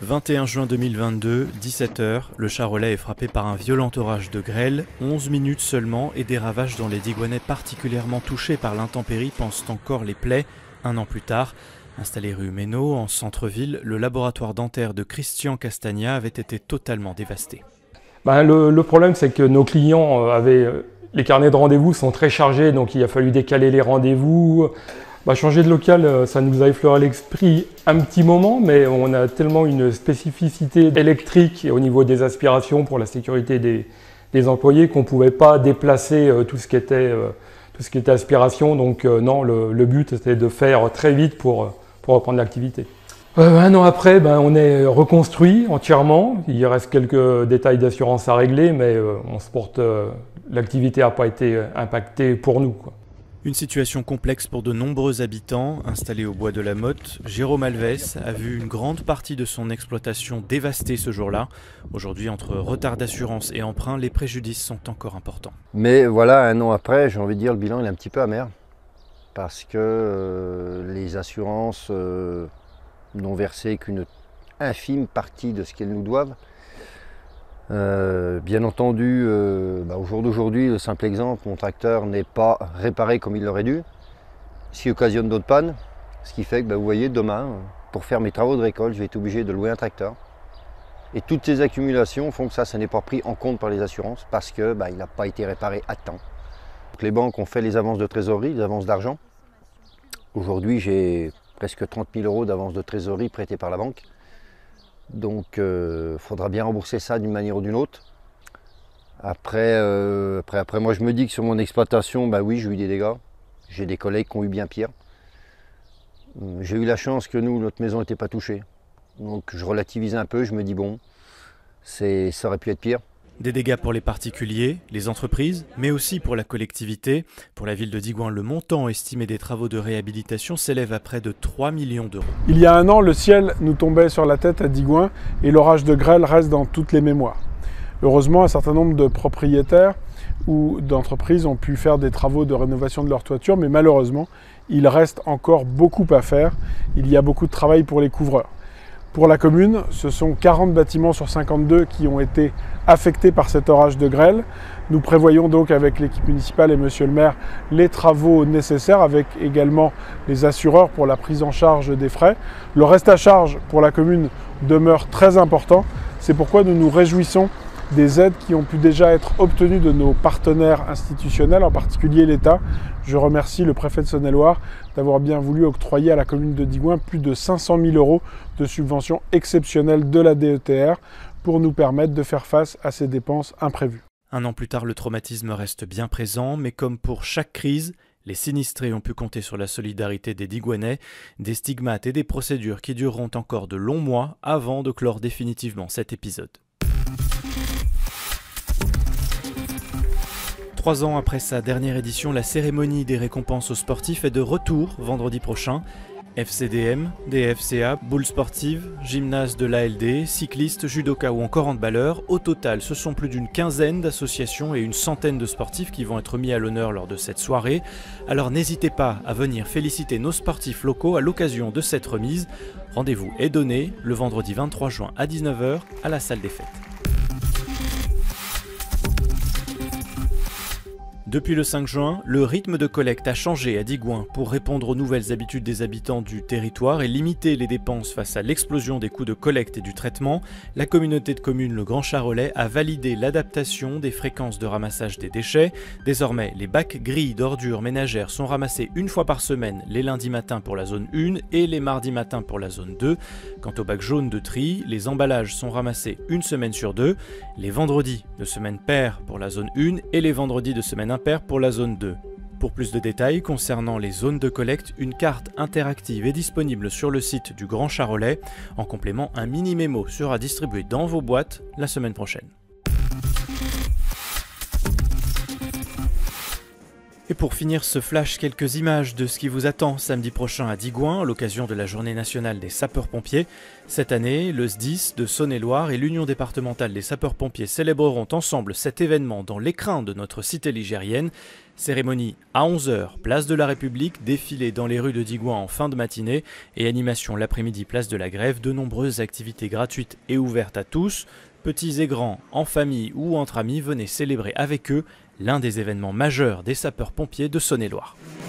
21 juin 2022, 17 h, le Charolais est frappé par un violent orage de grêle, 11 minutes seulement et des ravages dans les Digoinais particulièrement touchés par l'intempérie pensent encore les plaies. Un an plus tard, installé rue Ménaud, en centre-ville, le laboratoire dentaire de Christian Castagna avait été totalement dévasté. Le problème, c'est que nos clients avaient... Les carnets de rendez-vous sont très chargés, donc il a fallu décaler les rendez-vous. Changer de local, ça nous a effleuré l'esprit un petit moment, mais on a tellement une spécificité électrique au niveau des aspirations pour la sécurité des employés qu'on ne pouvait pas déplacer tout ce qui était aspiration. Donc non, le but c'était de faire très vite pour reprendre l'activité. Un an après, on est reconstruit entièrement. Il reste quelques détails d'assurance à régler, mais l'activité n'a pas été impactée pour nous, quoi. Une situation complexe pour de nombreux habitants. Installé au bois de la Motte, Jérôme Alves a vu une grande partie de son exploitation dévastée ce jour-là. Aujourd'hui, entre retard d'assurance et emprunt, les préjudices sont encore importants. Mais voilà, un an après, j'ai envie de dire, le bilan il est un petit peu amer. Parce que les assurances n'ont versé qu'une infime partie de ce qu'elles nous doivent. Bien entendu, au jour d'aujourd'hui, le simple exemple, mon tracteur n'est pas réparé comme il l'aurait dû, ce qui occasionne d'autres pannes, ce qui fait que vous voyez, demain, pour faire mes travaux de récolte, je vais être obligé de louer un tracteur. Et toutes ces accumulations font que ça n'est pas pris en compte par les assurances parce qu'il n'a pas été réparé à temps. Donc, les banques ont fait les avances de trésorerie, les avances d'argent. Aujourd'hui, j'ai presque 30 000 € d'avance de trésorerie prêtée par la banque. Donc il faudra bien rembourser ça d'une manière ou d'une autre. Après, moi je me dis que sur mon exploitation, oui, j'ai eu des dégâts. J'ai des collègues qui ont eu bien pire. J'ai eu la chance que nous, notre maison n'était pas touchée. Donc je relativise un peu, je me dis bon, ça aurait pu être pire. Des dégâts pour les particuliers, les entreprises, mais aussi pour la collectivité. Pour la ville de Digoin, le montant estimé des travaux de réhabilitation s'élève à près de 3 millions d'euros. Il y a un an, le ciel nous tombait sur la tête à Digoin et l'orage de grêle reste dans toutes les mémoires. Heureusement, un certain nombre de propriétaires ou d'entreprises ont pu faire des travaux de rénovation de leur toiture, mais malheureusement, il reste encore beaucoup à faire. Il y a beaucoup de travail pour les couvreurs. Pour la commune, ce sont 40 bâtiments sur 52 qui ont été affectés par cet orage de grêle. Nous prévoyons donc avec l'équipe municipale et monsieur le maire les travaux nécessaires avec également les assureurs pour la prise en charge des frais. Le reste à charge pour la commune demeure très important. C'est pourquoi nous nous réjouissons des aides qui ont pu déjà être obtenues de nos partenaires institutionnels, en particulier l'État. Je remercie le préfet de Saône-et-Loire d'avoir bien voulu octroyer à la commune de Digoin plus de 500 000 € de subventions exceptionnelles de la DETR pour nous permettre de faire face à ces dépenses imprévues. Un an plus tard, le traumatisme reste bien présent, mais comme pour chaque crise, les sinistrés ont pu compter sur la solidarité des Digoinais, des stigmates et des procédures qui dureront encore de longs mois avant de clore définitivement cet épisode. 3 ans après sa dernière édition, la cérémonie des récompenses aux sportifs est de retour vendredi prochain. FCDM, DFCA, boules sportives, gymnase de l'ALD, cyclistes, judoka ou encore handballeurs. Au total, ce sont plus d'une quinzaine d'associations et une centaine de sportifs qui vont être mis à l'honneur lors de cette soirée. Alors n'hésitez pas à venir féliciter nos sportifs locaux à l'occasion de cette remise. Rendez-vous est donné le vendredi 23 juin à 19 h à la salle des fêtes. Depuis le 5 juin, le rythme de collecte a changé à Digoin pour répondre aux nouvelles habitudes des habitants du territoire et limiter les dépenses face à l'explosion des coûts de collecte et du traitement. La communauté de communes Le Grand Charolais a validé l'adaptation des fréquences de ramassage des déchets. Désormais, les bacs gris d'ordures ménagères sont ramassés une fois par semaine, les lundis matins pour la zone 1 et les mardis matins pour la zone 2. Quant aux bacs jaunes de tri, les emballages sont ramassés une semaine sur 2, les vendredis de semaine paire pour la zone 1 et les vendredis de semaine impaire pour la zone 2. Pour plus de détails concernant les zones de collecte, une carte interactive est disponible sur le site du Grand Charolais. En complément, un mini-mémo sera distribué dans vos boîtes la semaine prochaine. Et pour finir ce flash, quelques images de ce qui vous attend samedi prochain à Digoin, à l'occasion de la Journée nationale des sapeurs-pompiers. Cette année, le SDIS de Saône-et-Loire et l'Union départementale des sapeurs-pompiers célébreront ensemble cet événement dans l'écrin de notre cité ligérienne. Cérémonie à 11 h, place de la République, défilé dans les rues de Digoin en fin de matinée et animation l'après-midi, place de la Grève. De nombreuses activités gratuites et ouvertes à tous. Petits et grands, en famille ou entre amis, venez célébrer avec eux l'un des événements majeurs des sapeurs-pompiers de Saône-et-Loire.